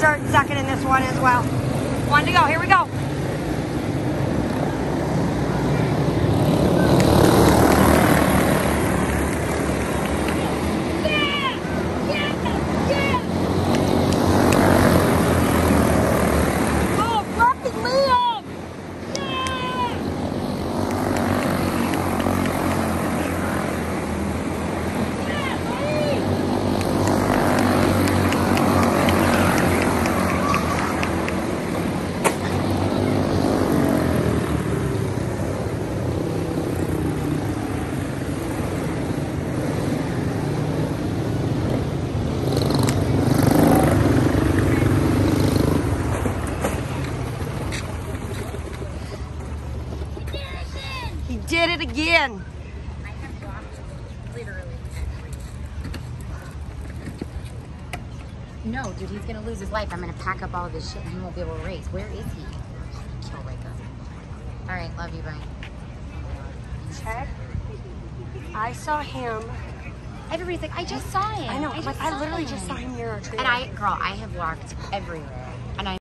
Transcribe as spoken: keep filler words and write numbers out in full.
start sucking in this one as well. One to go. Here we go. Did it again. I have walked literally. No, dude, he's gonna lose his life. I'm gonna pack up all of his shit and he won't be able to race. Where is he? Kill right there. All right, love you, bye. Check. I saw him. Everybody's like, I just saw him. I know, I but just I saw literally him. just saw him near a trailer. And I, girl, I have walked everywhere. And I